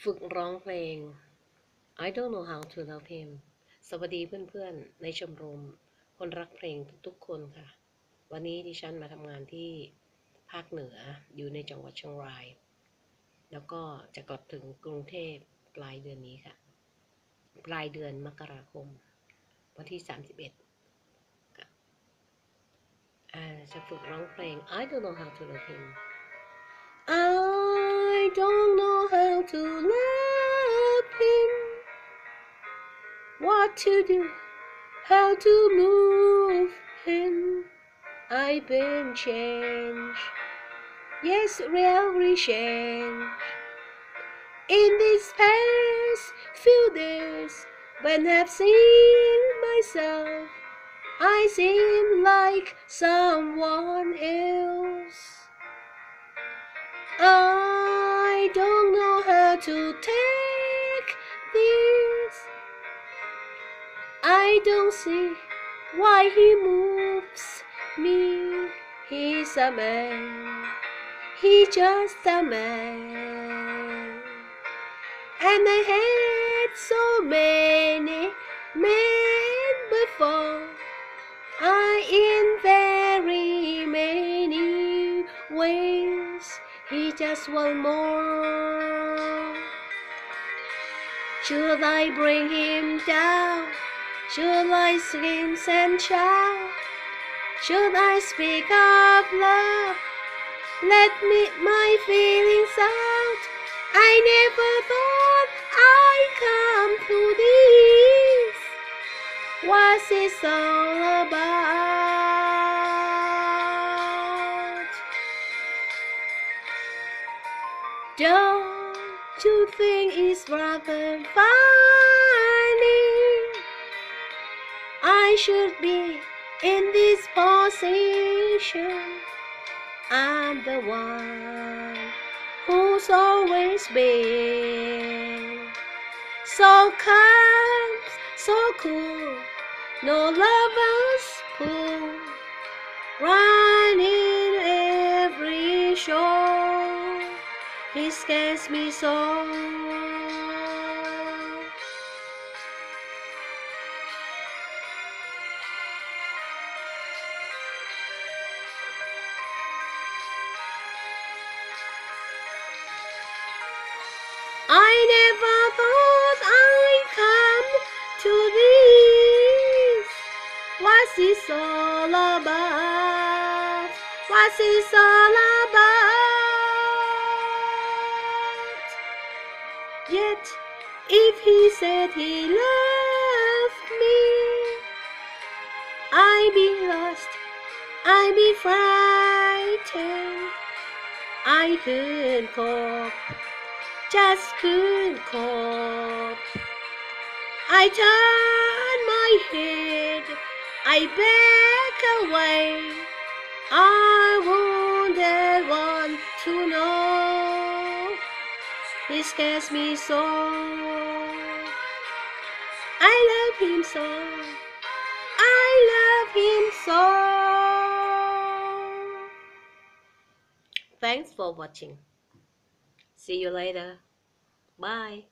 ฝึกร้องเพลง I don't know how to love him สวัสดีเพื่อนๆในชมรมคนรักเพลงทุกๆคนค่ะวันนี้ดิฉันมาทำงานที่ภาคเหนืออยู่ในจังหวัดเชียงรายแล้วก็จะกลับถึงกรุงเทพปลายเดือนนี้ค่ะปลายเดือนมกราคมวันที่31ค่ะจะฝึกร้องเพลง I don't know how to love him I don't know how to love him what to do how to move him I've been changed yes really changed in these past few days when I've seen myself I seem like someone else I don't know how to take this I don't see why he moves me He's a man He's just a man And I had so many men before in very many ways He just one more Should I bring him down? Should I scream and shout? Should I speak of love? Let me my feelings out I never thought I'd come to this What's it all about? Don't you think it's rather funny? I should be in this position I'm the one who's always been so calm, so cool No lovers pull Running every shore He scares me so I never thought I'd come to this What's this all about? What's this all about? Yet if he said he loved me I'd be lost, I'd be frightened I couldn't cope just couldn't cope I turn my head I back away I wouldn't want to know He scares me so I love him so I love him so Thanks for watching See you later. Bye.